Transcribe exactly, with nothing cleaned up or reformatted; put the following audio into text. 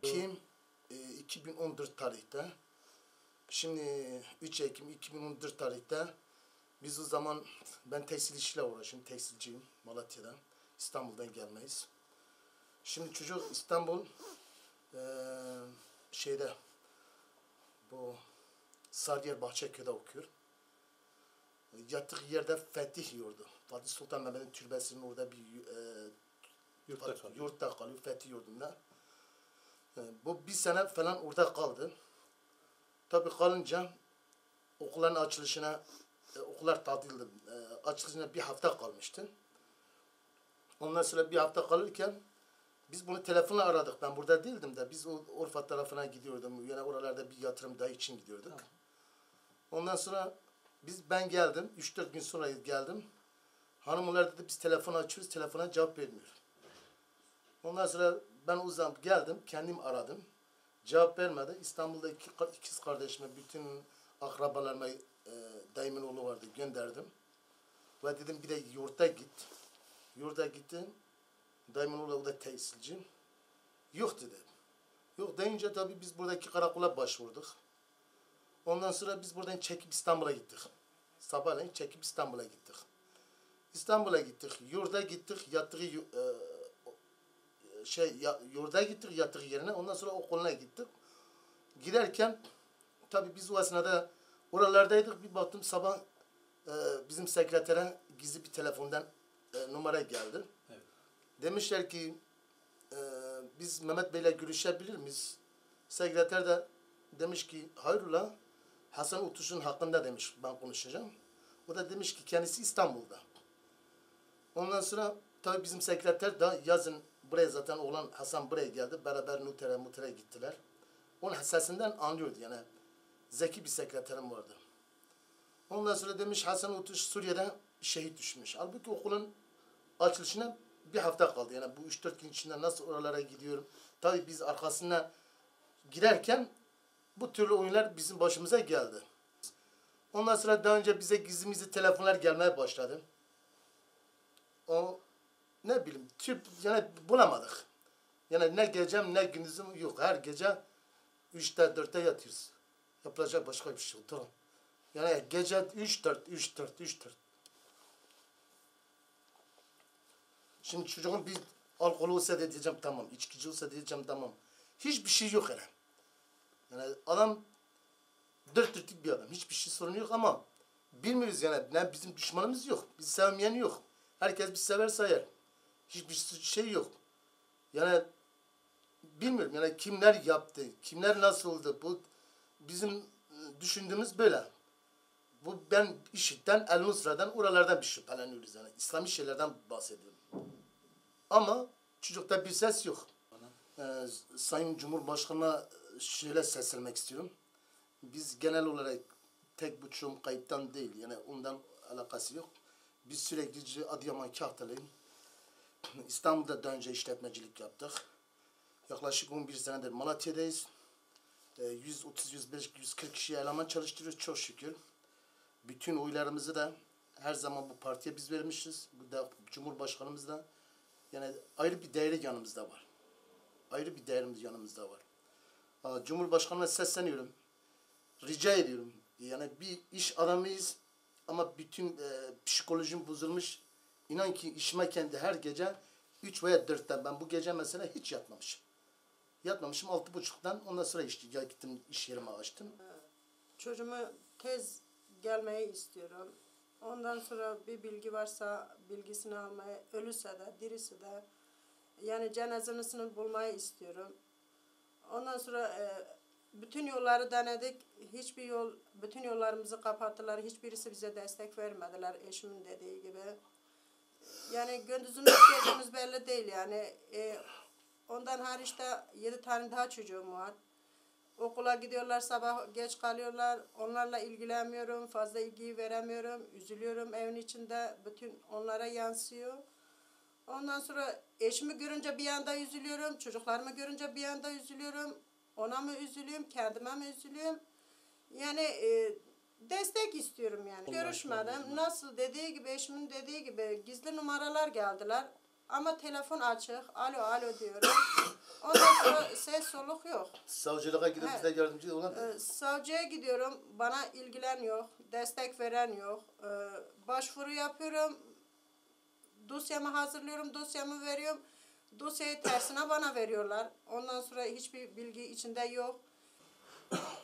Ekim e, iki bin on dört tarihte. Şimdi üç Ekim iki bin on dört tarihte biz o zaman ben tekstil işle uğraşıyorum. Tekstilciyim Malatya'dan. İstanbul'dan gelmeyiz. Şimdi çocuk İstanbul e, şeyde bu Sarıyer Bahçeköy'de okuyor. Yattığı yerde Fetih Yurdu. Fatih Sultan Mehmet'in türbesinin orada bir e, Yurtta kalıyor. Yurtta kalıyor, Fetih Yurdu'nda. E, bu bir sene falan orada kaldı. Tabii kalınca okulların açılışına, e, okullar tatildi, e, açılışına bir hafta kalmıştı. Ondan sonra bir hafta kalırken biz bunu telefonla aradık. Ben burada değildim de biz o Urfa tarafına gidiyordum. Yani oralarda bir yatırım daha için gidiyorduk. Tamam. Ondan sonra biz ben geldim. üç dört gün sonra geldim. Hanımlar dedi biz telefon açıyoruz. Telefona cevap vermiyor. Ondan sonra ben uzanıp geldim. Kendim aradım. Cevap vermedi. İstanbul'da iki, ikiz kardeşime, bütün akrabalarıma e, dayımın oğlu vardı. Gönderdim. Ve dedim bir de yurda git. Yurda gittim. Dayımın oğlu da tekstilci. Yok dedi. Yok deyince tabii biz buradaki karakola başvurduk. Ondan sonra biz buradan çekip İstanbul'a gittik. Sabahleyin çekip İstanbul'a gittik. İstanbul'a gittik. Yurda gittik. Yattığı e, şey ya, yurda gittik yattığı yerine. Ondan sonra okuluna gittik. Giderken tabii biz o esnada oralardaydık. Bir baktım sabah e, bizim sekretere gizli bir telefondan e, numara geldi. Evet. Demişler ki e, biz Mehmet Bey'le görüşebilir miyiz? Sekreter de demiş ki hayrola Hasan Utuş'un hakkında demiş ben konuşacağım. O da demiş ki kendisi İstanbul'da. Ondan sonra tabii bizim sekreter de yazın buraya zaten oğlan Hasan buraya geldi. Beraber notere mutere gittiler. Onun sesinden anlıyordu yani. Zeki bir sekreterim vardı. Ondan sonra demiş Hasan Utuş Suriye'de şehit düşmüş. Halbuki okulun açılışına bir hafta kaldı. Yani bu üç dört gün içinde nasıl oralara gidiyorum. Tabii biz arkasına girerken bu türlü oyunlar bizim başımıza geldi. Ondan sonra daha önce bize gizli telefonlar gelmeye başladı. O ne bileyim tüp yani bulamadık. Yani ne gecem ne gündüzüm yok. Her gece üçte dörtte yatıyoruz. Yapılacak başka bir şey yok. Tamam. Yani gece üç dört üç dört üç dört. Şimdi çocuğun bir alkol olsa da diyeceğim tamam. İçkici olsa diyeceğim tamam. Hiçbir şey yok yani. Yani adam dört dörtlük bir adam. Hiçbir şey sorun yok ama bilmiyoruz yani. Ne bizim düşmanımız yok. Bizi sevmeyen yok. Herkes bizi sever sayar. Hiçbir şey yok. Yani bilmiyorum yani kimler yaptı, kimler nasıl oldu. Bu bizim düşündüğümüz böyle. Bu ben IŞİD'den, El-Nusra'dan, oralardan bir şüpheleniyoruz yani. İslami şeylerden bahsediyorum. Ama çocukta bir ses yok. Ee, Sayın Cumhurbaşkanı'na şöyle seslenmek istiyorum. Biz genel olarak tek bu çoğum kayıptan değil. Yani ondan alakası yok. Biz sürekli Adıyaman Kahtalıyım. İstanbul'da daha önce işletmecilik yaptık. Yaklaşık on bir senedir Malatya'dayız. yüz otuz yüz beş yüz kırk kişiye eleman çalıştırıyoruz çok şükür. Bütün oylarımızı da her zaman bu partiye biz vermişiz. Bu da Cumhurbaşkanımız da yani ayrı bir değeri yanımızda var. Ayrı bir değerimiz yanımızda var. Cumhurbaşkanı'na sesleniyorum. Rica ediyorum. Yani bir iş adamıyız ama bütün e, psikolojim bozulmuş. İnan ki işime kendi her gece üç veya dörtten ben bu gece mesela hiç yatmamışım. Yatmamışım altı buçuktan ondan sonra işte gittim iş yerime açtım. Çocuğumu tez gelmeyi istiyorum. Ondan sonra bir bilgi varsa bilgisini almayı, ölüse de dirisi de yani cenazesini bulmayı istiyorum. Ondan sonra e, bütün yolları denedik. Hiçbir yol, bütün yollarımızı kapattılar. Hiçbirisi bize destek vermediler eşimin dediği gibi. Yani gündüzümüz gecemiz belli değil yani. E, ondan hariç de yedi tane daha çocuğum var. Okula gidiyorlar, sabah geç kalıyorlar. Onlarla ilgilenmiyorum, fazla ilgiyi veremiyorum. Üzülüyorum evin içinde. Bütün onlara yansıyor. Ondan sonra eşimi görünce bir yanda üzülüyorum. Çocuklarımı görünce bir yanda üzülüyorum. Ona mı üzülüyorum, kendime mi üzülüyorum? Yani e, destek istiyorum yani. Görüşmedim. Nasıl dediği gibi, eşimin dediği gibi gizli numaralar geldiler. ama telefon açık. Alo alo diyorum. Ondan sonra ses soluk yok. Savcılığa gidip He. bize yardımcı olan da. Ee, savcıya gidiyorum. Bana ilgilen yok. Destek veren yok. Ee, başvuru yapıyorum. Dosyamı hazırlıyorum. Dosyamı veriyorum. Dosyayı tersine bana veriyorlar. Ondan sonra hiçbir bilgi içinde yok.